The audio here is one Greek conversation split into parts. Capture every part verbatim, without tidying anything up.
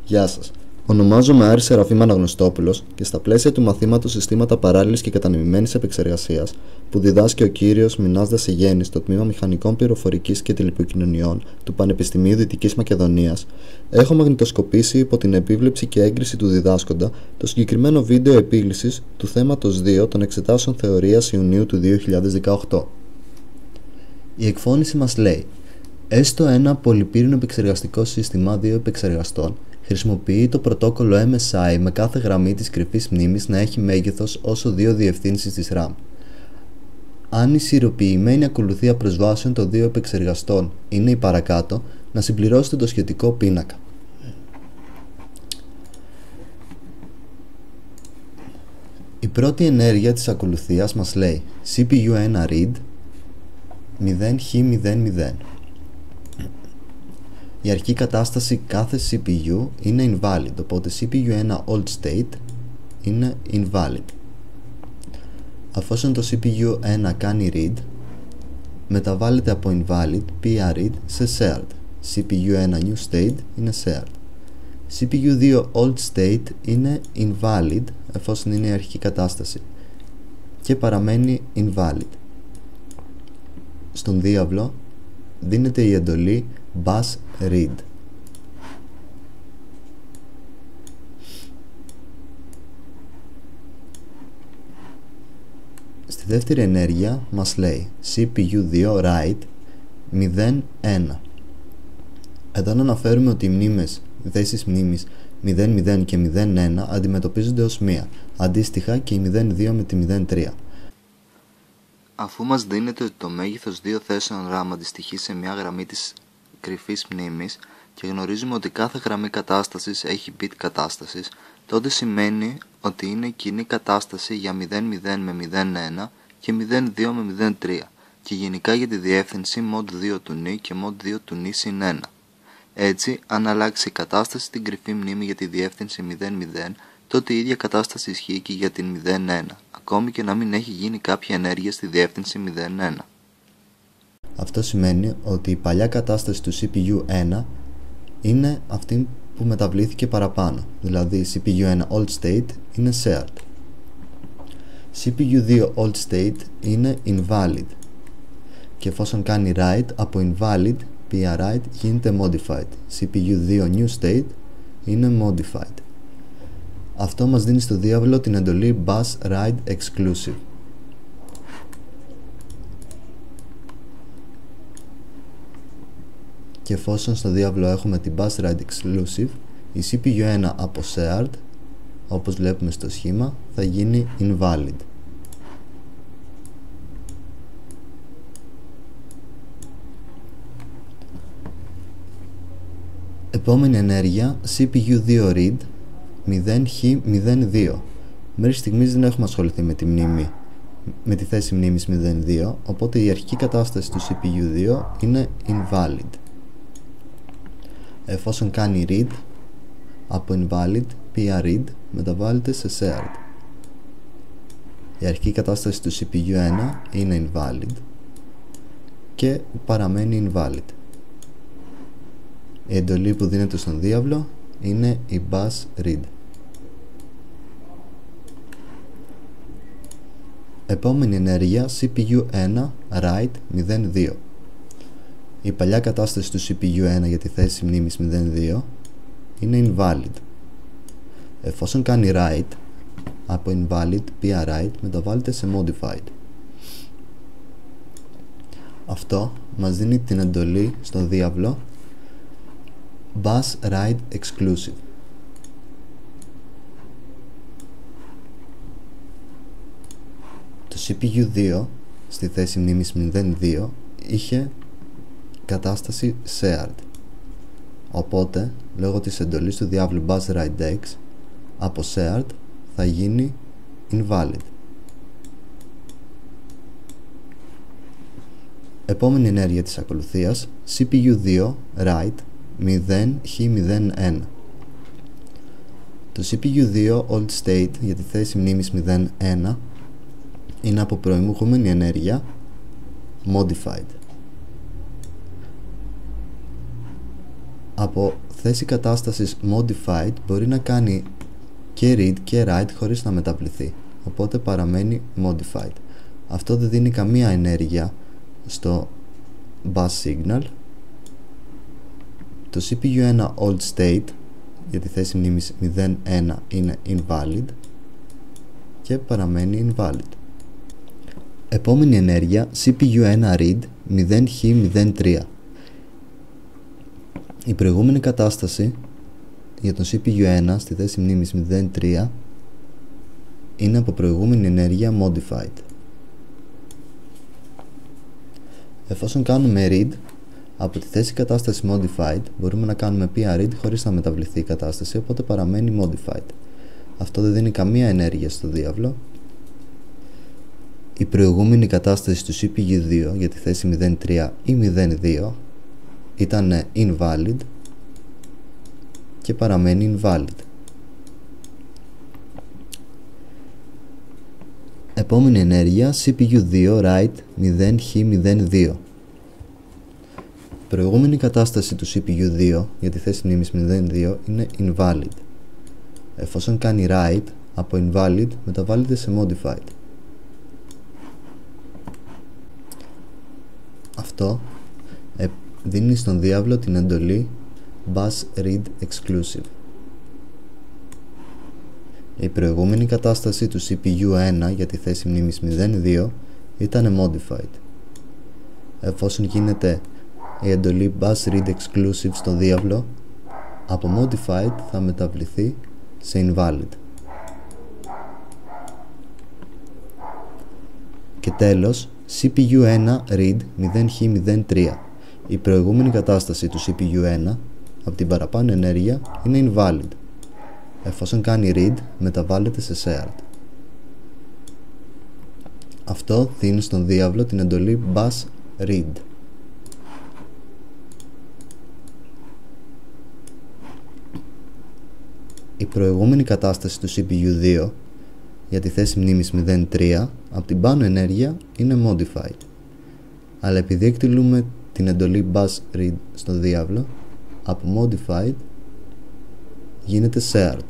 Γεια σας. Ονομάζομαι Άρης Σεραφείμ Αναγνωστόπουλος και στα πλαίσια του μαθήματος Συστήματα Παράλληλης και Κατανεμημένης Επεξεργασίας που διδάσκει ο κύριος Μινάς Δασηγένης στο Τμήμα Μηχανικών Πληροφορικής και Τηλεπικοινωνιών του Πανεπιστημίου Δυτικής Μακεδονίας, έχω μαγνητοσκοπήσει υπό την επίβλεψη και έγκριση του διδάσκοντα το συγκεκριμένο βίντεο επίλυσης του θέματος δύο των εξετάσεων θεωρίας Ιουνίου του δύο χιλιάδες δεκαοκτώ. Η εκφώνηση μας λέει: έστω ένα πολυπύρινο επεξεργαστικό σύστημα δύο επεξεργαστών χρησιμοποιεί το πρωτόκολλο εμ ες άι με κάθε γραμμή της κρυφής μνήμης να έχει μέγεθος όσο δύο διευθύνσεις της RAM. Αν η σειροποιημένη ακολουθία προσβάσεων των δύο επεξεργαστών είναι η παρακάτω, να συμπληρώσετε το σχετικό πίνακα. Η πρώτη ενέργεια της ακολουθίας μας λέει σι πι γιου ένα read μηδέν χ μηδέν μηδέν. Η αρχική κατάσταση κάθε σι πι γιου είναι invalid, οπότε σι πι γιου ένα old state είναι invalid. Αφόσον το σι πι γιου ένα κάνει read, μεταβάλλεται από invalid preread σε shared. σι πι γιου ένα new state είναι shared. σι πι γιου δύο old state είναι invalid εφόσον είναι η αρχική κατάσταση και παραμένει invalid. Στον διάβλο δίνεται η εντολή bus read. Στη δεύτερη ενέργεια μας λέει σι πι γιου δύο write μηδέν ένα. Εδώ να αναφέρουμε ότι οι μνήμες, οι θέσεις μνήμης μηδέν μηδέν και μηδέν ένα αντιμετωπίζονται ως μία, αντίστοιχα και η μηδέν δύο με τη μηδέν τρία. Αφού μας δίνεται ότι το μέγεθος δύο θέσεων RAM αντιστοιχεί σε μια γραμμή της κρυφής μνήμης και γνωρίζουμε ότι κάθε γραμμή κατάστασης έχει bit κατάστασης, τότε σημαίνει ότι είναι κοινή κατάσταση για μηδέν μηδέν με μηδέν ένα και μηδέν δύο με μηδέν τρία και γενικά για τη διεύθυνση mod δύο του νη και mod δύο του νη συν ένα. Έτσι, αν αλλάξει η κατάσταση στην κρυφή μνήμη για τη διεύθυνση μηδέν μηδέν, τότε η ίδια κατάσταση ισχύει και για την μηδέν ένα, ακόμη και να μην έχει γίνει κάποια ενέργεια στη διεύθυνση μηδέν ένα. Αυτό σημαίνει ότι η παλιά κατάσταση του σι πι γιου ένα είναι αυτή που μεταβλήθηκε παραπάνω, δηλαδή σι πι γιου ένα old state είναι shared. σι πι γιου δύο old state είναι invalid και εφόσον κάνει write από invalid prewrite γίνεται modified. σι πι γιου δύο new state είναι modified. Αυτό μας δίνει στο διάβλο την εντολή bus write exclusive. Και εφόσον στο διάβλο έχουμε την bus write exclusive, η σι πι γιου ένα από shared, όπως βλέπουμε στο σχήμα, θα γίνει invalid. Επόμενη ενέργεια σι πι γιου δύο read μηδέν χ μηδέν δύο. Μέχρι στιγμής δεν έχουμε ασχοληθεί με τη μνήμη, με τη θέση μνήμης μηδέν δύο, οπότε η αρχική κατάσταση του σι πι γιου δύο είναι invalid. Εφόσον κάνει read από invalid preread μεταβάλλεται σε shared. Η αρχική κατάσταση του σι πι γιου ένα είναι invalid και παραμένει invalid. Η εντολή που δίνεται στον διάβλο είναι η bus read. Επόμενη ενέργεια σι πι γιου ένα write μηδέν δύο. Η παλιά κατάσταση του σι πι γιου ένα για τη θέση μνήμης μηδέν δύο είναι invalid. Εφόσον κάνει write από invalid prewrite μεταβάλλεται σε modified. Αυτό μας δίνει την εντολή στον διάβλο bus write exclusive. Το σι πι γιου δύο στη θέση μνήμης μηδέν δύο είχε κατάσταση shared, οπότε λόγω της εντολής του διάβλου bus write dex από shared θα γίνει invalid. Επόμενη ενέργεια της ακολουθίας σι πι γιου δύο write μηδέν χ μηδέν ένα. Το σι πι γιου δύο old state για τη θέση μνήμης μηδέν ένα είναι από προηγούμενη ενέργεια modified. Από θέση κατάστασης modified μπορεί να κάνει και read και write χωρίς να μεταβληθεί, οπότε παραμένει modified. Αυτό δεν δίνει καμία ενέργεια στο bus signal. Το σι πι γιου ένα old state για τη θέση μνήμης μηδέν ένα είναι invalid και παραμένει invalid. Επόμενη ενέργεια σι πι γιου ένα read μηδέν χ μηδέν τρία. Η προηγούμενη κατάσταση για τον σι πι γιου ένα στη θέση μνήμης μηδέν τρία είναι από προηγούμενη ενέργεια modified. Εφόσον κάνουμε read από τη θέση κατάσταση modified, μπορούμε να κάνουμε πι αρ read χωρίς να μεταβληθεί η κατάσταση, οπότε παραμένει modified. Αυτό δεν δίνει καμία ενέργεια στο διάβλο. Η προηγούμενη κατάσταση του σι πι γιου δύο για τη θέση μηδέν τρία ή μηδέν δύο ήταν invalid και παραμένει invalid. Επόμενη ενέργεια σι πι γιου δύο write μηδέν χ μηδέν δύο. Η προηγούμενη κατάσταση του σι πι γιου δύο για τη θέση μνήμης μηδέν δύο είναι invalid. Εφόσον κάνει write, από invalid μεταβάλλεται σε modified. Αυτό δίνει στον διάβλο την εντολή bus read exclusive. Η προηγούμενη κατάσταση του σι πι γιου ένα για τη θέση μνήμης μηδέν δύο ήταν modified. Εφόσον γίνεται η εντολή bus read exclusive στο διάβλο, από modified θα μεταβληθεί σε invalid. Και τέλος, σι πι γιου ένα read μηδέν χ μηδέn τρία. Η προηγούμενη κατάσταση του σι πι γιου ένα από την παραπάνω ενέργεια είναι invalid. Εφόσον κάνει read, μεταβάλλεται σε shared. Αυτό δίνει στον διάβλο την εντολή bus read. Η προηγούμενη κατάσταση του σι πι γιου δύο για τη θέση μνήμης μηδέν τρία από την πάνω ενέργεια είναι modified. Αλλά επειδή εκτελούμε την εντολή bus read στο διάβλο, από modified γίνεται shared.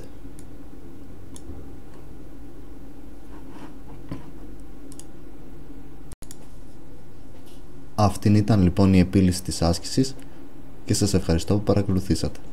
Αυτή ήταν λοιπόν η επίλυση της άσκησης και σας ευχαριστώ που παρακολουθήσατε.